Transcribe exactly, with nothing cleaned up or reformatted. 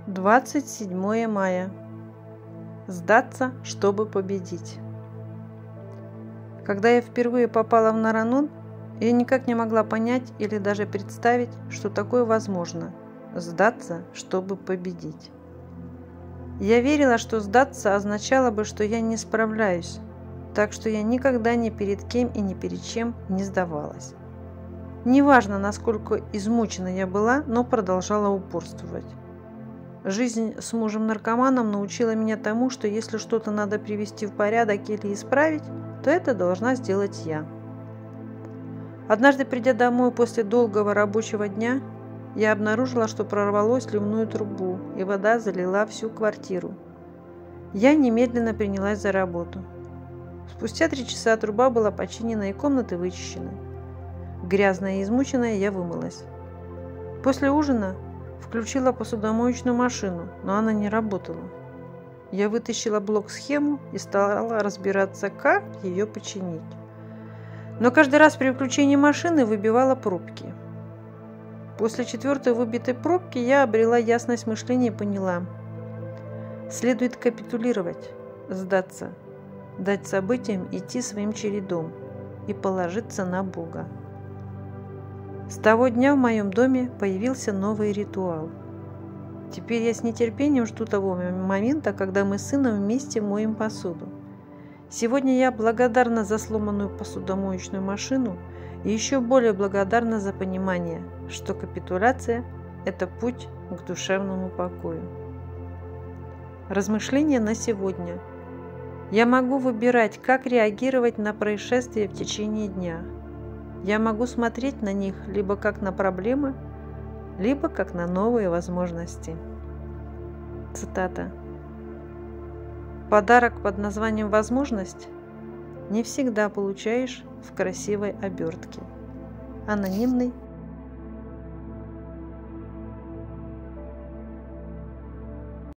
двадцать седьмое мая. Сдаться, чтобы победить. Когда я впервые попала в Наранон, я никак не могла понять или даже представить, что такое возможно – сдаться, чтобы победить. Я верила, что сдаться означало бы, что я не справляюсь, так что я никогда ни перед кем и ни перед чем не сдавалась. Неважно, насколько измучена я была, но продолжала упорствовать. Жизнь с мужем-наркоманом научила меня тому, что если что-то надо привести в порядок или исправить, то это должна сделать я. Однажды, придя домой после долгого рабочего дня, я обнаружила, что прорвалось ливную трубу, и вода залила всю квартиру. Я немедленно принялась за работу. Спустя три часа труба была починена и комнаты вычищены. Грязная и измученная я вымылась. После ужина включила посудомоечную машину, но она не работала. Я вытащила блок-схему и стала разбираться, как ее починить. Но каждый раз при включении машины выбивала пробки. После четвертой выбитой пробки я обрела ясность мышления и поняла: следует капитулировать, сдаться, дать событиям идти своим чередом и положиться на Бога. С того дня в моем доме появился новый ритуал. Теперь я с нетерпением жду того момента, когда мы с сыном вместе моем посуду. Сегодня я благодарна за сломанную посудомоечную машину и еще более благодарна за понимание, что капитуляция – это путь к душевному покою. Размышления на сегодня. Я могу выбирать, как реагировать на происшествия в течение дня. Я могу смотреть на них либо как на проблемы, либо как на новые возможности. Цитата. Подарок под названием «Возможность» не всегда получаешь в красивой обертке. Анонимный